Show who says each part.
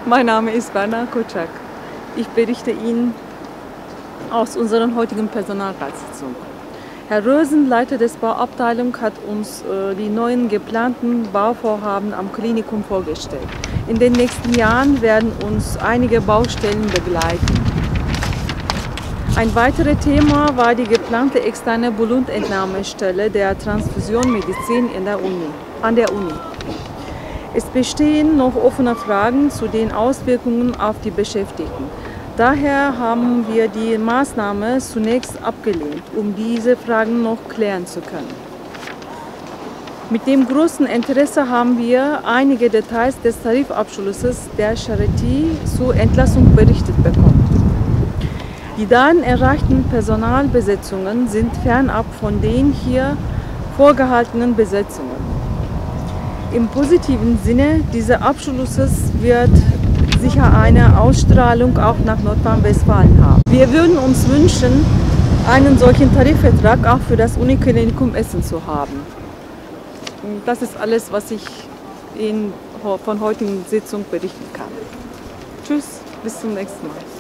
Speaker 1: Mein Name ist Berna Kocak. Ich berichte Ihnen aus unserer heutigen Personalratssitzung. Herr Rösen, Leiter des Bauabteilung, hat uns die neuen geplanten Bauvorhaben am Klinikum vorgestellt. In den nächsten Jahren werden uns einige Baustellen begleiten. Ein weiteres Thema war die geplante externe Blutentnahmestelle der Transfusionmedizin an der Uni. Es bestehen noch offene Fragen zu den Auswirkungen auf die Beschäftigten. Daher haben wir die Maßnahme zunächst abgelehnt, um diese Fragen noch klären zu können. Mit dem großen Interesse haben wir einige Details des Tarifabschlusses der Charité zur Entlassung berichtet bekommen. Die darin erreichten Personalbesetzungen sind fernab von den hier vorgehaltenen Besetzungen. Im positiven Sinne dieses Abschlusses wird sicher eine Ausstrahlung auch nach Nordrhein-Westfalen haben. Wir würden uns wünschen, einen solchen Tarifvertrag auch für das Uniklinikum Essen zu haben. Das ist alles, was ich Ihnen von heutigen Sitzung berichten kann. Tschüss, bis zum nächsten Mal.